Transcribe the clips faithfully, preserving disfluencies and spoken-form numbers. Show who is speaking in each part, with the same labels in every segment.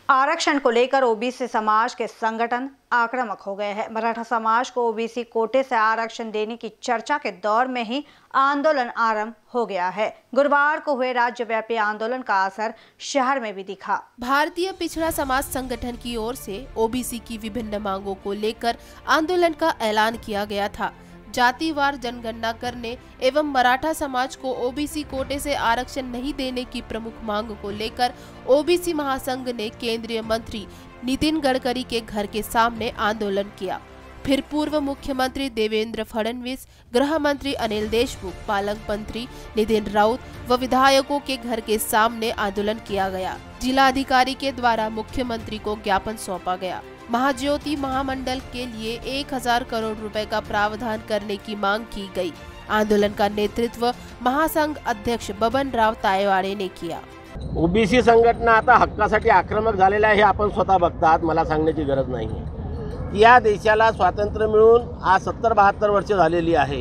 Speaker 1: आरक्षण को लेकर ओबीसी समाज के संगठन आक्रामक हो गए हैं। मराठा समाज को ओबीसी कोटे से आरक्षण देने की चर्चा के दौर में ही आंदोलन आरंभ हो गया है। गुरुवार को हुए राज्यव्यापी आंदोलन का असर शहर में भी दिखा।
Speaker 2: भारतीय पिछड़ा समाज संगठन की ओर से ओबीसी की विभिन्न मांगों को लेकर आंदोलन का ऐलान किया गया था। जातिवार जनगणना करने एवं मराठा समाज को ओबीसी कोटे से आरक्षण नहीं देने की प्रमुख मांग को लेकर ओबीसी महासंघ ने केंद्रीय मंत्री नितिन गडकरी के घर के सामने आंदोलन किया। फिर पूर्व मुख्यमंत्री देवेंद्र फडणवीस, गृह मंत्री अनिल देशमुख, पालक मंत्री नितिन राउत व विधायकों के घर के सामने आंदोलन किया गया। जिला अधिकारी के द्वारा मुख्यमंत्री को ज्ञापन सौंपा गया। महाज्योति महामंडल के लिए एक हजार करोड़ रुपए का प्रावधान करने की मांग की गई। आंदोलन का नेतृत्व महासंघ अध्यक्ष बबन राव तायवाडे ने किया।
Speaker 3: ओबीसी संघटना आता हक्कासाठी आक्रमक झालेल्या आहे हे आपण स्वतः बघतात, मला सांगण्याची गरज नाही। या देशाला स्वातंत्र्य मिळून आज सत्तर बहात्तर वर्ष झालेली आहे।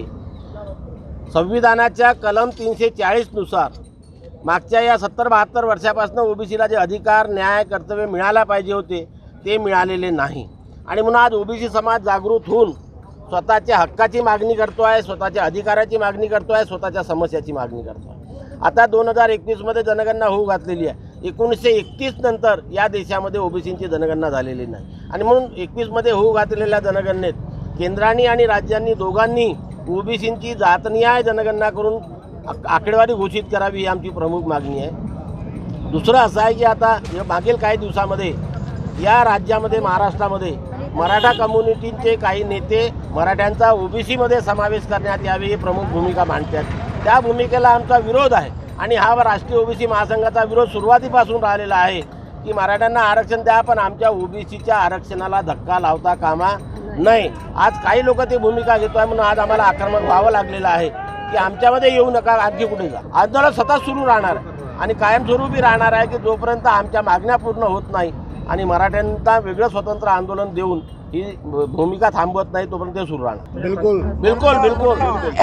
Speaker 3: संविधानाच्या कलम तीनशे चाळीस नुसार मागच्या या सत्तर बहात्तर वर्षापासून ओबीसीला जे अधिकार न्याय कर्तव्य मिळायला पाहिजे होते ते मिळालेले नाही आणि म्हणून आज ओबीसी समाज जागृत होऊन स्वतःच्या हक्काची मागणी करतो आहे, स्वतःच्या अधिकाराची मागणी करतो आहे, स्वतःच्या समस्याची मागणी करतो आहे। आता दोन हजार एकवीस मध्ये जनगणना होऊ घातलेली आहे। एकोणीसशे एकतीस नंतर या देशामध्ये ओबीसींची जनगणना झालेली नाही आणि म्हणून एकवीस मध्ये होऊ घातलेल्या जनगणनेत केंद्राने आणि राज्यांनी दोघांनी ओबीसींची जातनिहाय जनगणना करून आकडेवारी घोषित करावी ही आमची प्रमुख मागणी आहे। दुसरं असं आहे की आता मागील काही दिवसामध्ये या राज्यामध्ये महाराष्ट्रामध्ये मराठा कम्युनिटीचे काही नेते मराठ्यांचा ओबीसीमध्ये समावेश करण्यात यावी ही प्रमुख भूमिका मांडतात। त्या भूमिकेला आमचा विरोध आहे आणि हा राष्ट्रीय ओबीसी महासंघाचा विरोध सुरुवातीपासून राहिलेला आहे की मराठ्यांना आरक्षण द्या पण आमच्या ओबीसीच्या आरक्षणाला धक्का लावता कामा नये। आज काही लोक ती भूमिका घेतोय म्हणून आज आम्हाला आक्रमक व्हावं लागलेलं आहे की आमच्यामध्ये येऊ नका, आणखी कुठे जा। आंदोलन सतत सुरू राहणार आणि कायमस्वरूपी राहणार आहे की जोपर्यंत आमच्या मागण्या पूर्ण होत नाही आणि मराठ्यांना वेगळं स्वतंत्र आंदोलन देऊन ही भूमिका थांबवत नाही तोपर्यंत सुरू राहणार।
Speaker 4: बिलकुल
Speaker 3: बिलकुल बिलकुल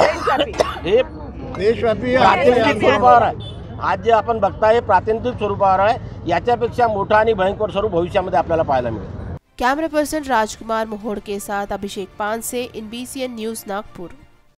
Speaker 3: हे
Speaker 4: देशव्यापी
Speaker 3: प्रातिनिधिक स्वरूपावर आहे। आज जे आपण बघताय प्रातिनिधिक स्वरूपावर आहे, याच्यापेक्षा मोठा आणि भयंकर स्वरूप भविष्यामध्ये आपल्याला पाहायला मिळेल।
Speaker 2: कैमरा पर्सन राजकुमार मोहोड़ के साथ अभिषेक पानसे, एनबीसीएन न्यूज नागपुर।